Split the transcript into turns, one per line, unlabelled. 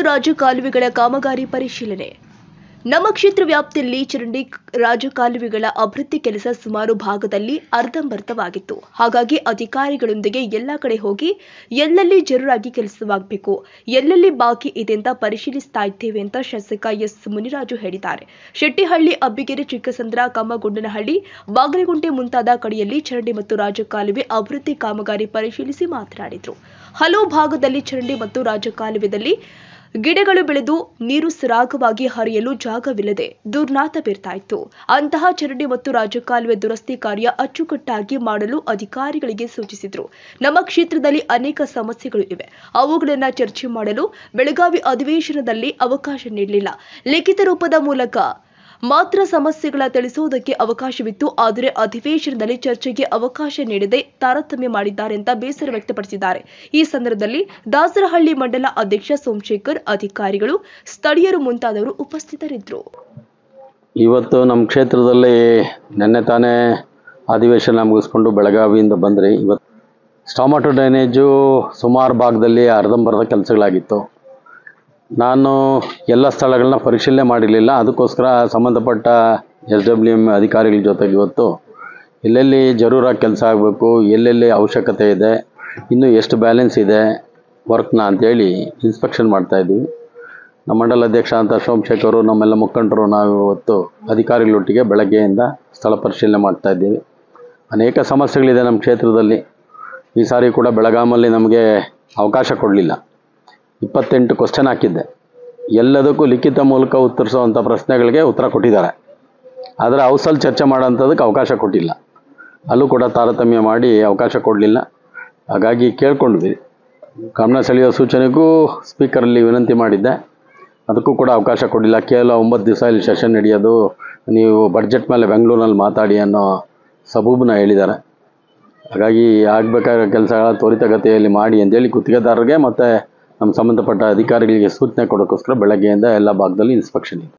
ರಾಜಕಾಲುವೆಗಳ ಕಾಮಗಾರಿ ಪರಿಶೀಲನೆ. ನಮ್ಮ ಕ್ಷೇತ್ರ ವ್ಯಾಪ್ತಿಯಲ್ಲಿ ಚರಂಡಿ ರಾಜಕಾಲುವೆಗಳ ಅಭಿವೃದ್ಧಿ ಕೆಲಸ ಸುಮಾರು ಭಾಗದಲ್ಲಿ ಅರ್ಧಂಬರ್ಧವಾಗಿತ್ತು. ಹಾಗಾಗಿ ಅಧಿಕಾರಿಗಳೊಂದಿಗೆ ಎಲ್ಲ ಕಡೆ ಹೋಗಿ ಎಲ್ಲೆಲ್ಲಿ ಜರೂರಾಗಿ ಕೆಲಸವಾಗಬೇಕು, ಎಲ್ಲೆಲ್ಲಿ ಬಾಕಿ ಇದೆ ಅಂತ ಪರಿಶೀಲಿಸ್ತಾ ಇದ್ದೇವೆ ಅಂತ ಶಾಸಕ ಎಸ್ ಮುನಿರಾಜು ಹೇಳಿದ್ದಾರೆ. ಶೆಟ್ಟಿಹಳ್ಳಿ, ಅಬ್ಬಿಗೆರೆ, ಚಿಕ್ಕಸಂದ್ರ, ಕಮ್ಮಗೊಂಡನಹಳ್ಳಿ, ಬಾಗಲಗುಂಟೆ ಮುಂತಾದ ಕಡೆಯಲ್ಲಿ ಚರಂಡಿ ಮತ್ತು ರಾಜಕಾಲುವೆ ಅಭಿವೃದ್ಧಿ ಕಾಮಗಾರಿ ಪರಿಶೀಲಿಸಿ ಮಾತನಾಡಿದರು. ಹಲವು ಭಾಗದಲ್ಲಿ ಚರಂಡಿ ಮತ್ತು ರಾಜಕಾಲುವೆದಲ್ಲಿ ಗಿಡಗಳು ಬೆಳೆದು ನೀರು ಸರಾಗವಾಗಿ ಹರಿಯಲು ಜಾಗವಿಲ್ಲದೆ ದುರ್ನಾತ ಬೀರ್ತಾ ಇತ್ತು. ಅಂತಹ ಚರಂಡಿ ಮತ್ತು ರಾಜಕಾಲುವೆ ದುರಸ್ತಿ ಕಾರ್ಯ ಅಚ್ಚುಕಟ್ಟಾಗಿ ಮಾಡಲು ಅಧಿಕಾರಿಗಳಿಗೆ ಸೂಚಿಸಿದರು. ನಮ್ಮ ಕ್ಷೇತ್ರದಲ್ಲಿ ಅನೇಕ ಸಮಸ್ಯೆಗಳು ಇವೆ, ಅವುಗಳನ್ನು ಚರ್ಚೆ ಮಾಡಲು ಬೆಳಗಾವಿ ಅಧಿವೇಶನದಲ್ಲಿ ಅವಕಾಶ ನೀಡಲಿಲ್ಲ. ಲಿಖಿತ ರೂಪದ ಮೂಲಕ ಮಾತ್ರ ಸಮಸ್ಯೆಗಳ ತಿಳಿಸುವುದಕ್ಕೆ ಅವಕಾಶವಿತ್ತು. ಆದರೆ ಅಧಿವೇಶನದಲ್ಲಿ ಚರ್ಚೆಗೆ ಅವಕಾಶ ನೀಡದೆ ತಾರತಮ್ಯ ಮಾಡಿದ್ದಾರೆ ಅಂತ ಬೇಸರ ವ್ಯಕ್ತಪಡಿಸಿದ್ದಾರೆ. ಈ ಸಂದರ್ಭದಲ್ಲಿ ದಾಸರಹಳ್ಳಿ ಮಂಡಲ ಅಧ್ಯಕ್ಷ ಸೋಮಶೇಖರ್, ಅಧಿಕಾರಿಗಳು, ಸ್ಥಳೀಯರು ಮುಂತಾದವರು ಉಪಸ್ಥಿತರಿದ್ದರು.
ಇವತ್ತು ನಮ್ಮ ಕ್ಷೇತ್ರದಲ್ಲಿ ನಿನ್ನೆ ತಾನೇ ಅಧಿವೇಶನ ಮುಗಿಸ್ಕೊಂಡು ಬೆಳಗಾವಿಯಿಂದ ಬಂದ್ರಿ. ಇವತ್ತು ಸ್ಟಾಮಟೋ ಡ್ರೈನೇಜು ಸುಮಾರು ಭಾಗದಲ್ಲಿ ಅರ್ಧಂಬರ್ಧ ಕೆಲಸಗಳಾಗಿತ್ತು. ನಾನು ಎಲ್ಲ ಸ್ಥಳಗಳನ್ನ ಪರಿಶೀಲನೆ ಮಾಡಿರಲಿಲ್ಲ. ಅದಕ್ಕೋಸ್ಕರ ಸಂಬಂಧಪಟ್ಟ SWM ಅಧಿಕಾರಿಗಳ ಜೊತೆಗೆ ಇವತ್ತು ಎಲ್ಲೆಲ್ಲಿ ಜರೂರಾಗಿ ಕೆಲಸ ಆಗಬೇಕು, ಎಲ್ಲೆಲ್ಲಿ ಅವಶ್ಯಕತೆ ಇದೆ, ಇನ್ನೂ ಎಷ್ಟು ಬ್ಯಾಲೆನ್ಸ್ ಇದೆ ವರ್ಕ್ನ ಅಂತೇಳಿ ಇನ್ಸ್ಪೆಕ್ಷನ್ ಮಾಡ್ತಾಯಿದ್ವಿ. ನಮ್ಮ ಮಂಡಲ ಅಧ್ಯಕ್ಷ ಅಂತ ಸೋಮಶೇಖರು, ನಮ್ಮೆಲ್ಲ ಮುಖಂಡರು ನಾವು ಇವತ್ತು ಅಧಿಕಾರಿಗಳೊಟ್ಟಿಗೆ ಬೆಳಗ್ಗೆಯಿಂದ ಸ್ಥಳ ಪರಿಶೀಲನೆ ಮಾಡ್ತಾಯಿದ್ದೀವಿ. ಅನೇಕ ಸಮಸ್ಯೆಗಳಿದೆ ನಮ್ಮ ಕ್ಷೇತ್ರದಲ್ಲಿ. ಈ ಸಾರಿ ಕೂಡ ಬೆಳಗಾಮಲ್ಲಿ ನಮಗೆ ಅವಕಾಶ ಕೊಡಲಿಲ್ಲ. 28 ಕ್ವಶನ್ ಹಾಕಿದ್ದೆ. ಎಲ್ಲದಕ್ಕೂ ಲಿಖಿತ ಮೂಲಕ ಉತ್ತರಿಸುವಂಥ ಪ್ರಶ್ನೆಗಳಿಗೆ ಉತ್ತರ ಕೊಟ್ಟಿದ್ದಾರೆ. ಆದರೆ ಹೌಸಲ್ಲಿ ಚರ್ಚೆ ಮಾಡೋಂಥದ್ದಕ್ಕೆ ಅವಕಾಶ ಕೊಟ್ಟಿಲ್ಲ. ಅಲ್ಲೂ ಕೂಡ ತಾರತಮ್ಯ ಮಾಡಿ ಅವಕಾಶ ಕೊಡಲಿಲ್ಲ. ಹಾಗಾಗಿ ಕೇಳ್ಕೊಂಡ್ವಿ. ಗಮನ ಸೆಳೆಯೋ ಸೂಚನೆಗೂ ಸ್ಪೀಕರಲ್ಲಿ ವಿನಂತಿ ಮಾಡಿದ್ದೆ. ಅದಕ್ಕೂ ಕೂಡ ಅವಕಾಶ ಕೊಡಲಿಲ್ಲ. ಕೇವಲ 9 ದಿವಸ ಇಲ್ಲಿ ಸೆಷನ್ ನಡೆಯೋದು, ನೀವು ಬಡ್ಜೆಟ್ ಮೇಲೆ ಬೆಂಗಳೂರಿನಲ್ಲಿ ಮಾತಾಡಿ ಅನ್ನೋ ಸಬೂಬನ್ನ ಹೇಳಿದ್ದಾರೆ. ಹಾಗಾಗಿ ಆಗಬೇಕಾಗಿರೋ ಕೆಲಸಗಳ ತ್ವರಿತಗತಿಯಲ್ಲಿ ಮಾಡಿ ಅಂತೇಳಿ ಗುತ್ತಿಗೆದಾರರಿಗೆ ಮತ್ತು ನಮ್ಮ ಸಂಬಂಧಪಟ್ಟ ಅಧಿಕಾರಿಗಳಿಗೆ ಸೂಚನೆ ಕೊಡೋಕ್ಕೋಸ್ಕರ ಬೆಳಗ್ಗೆಯಿಂದ ಎಲ್ಲ ಭಾಗದಲ್ಲಿ ಇನ್ಸ್ಪೆಕ್ಷನ್ ಇದೆ.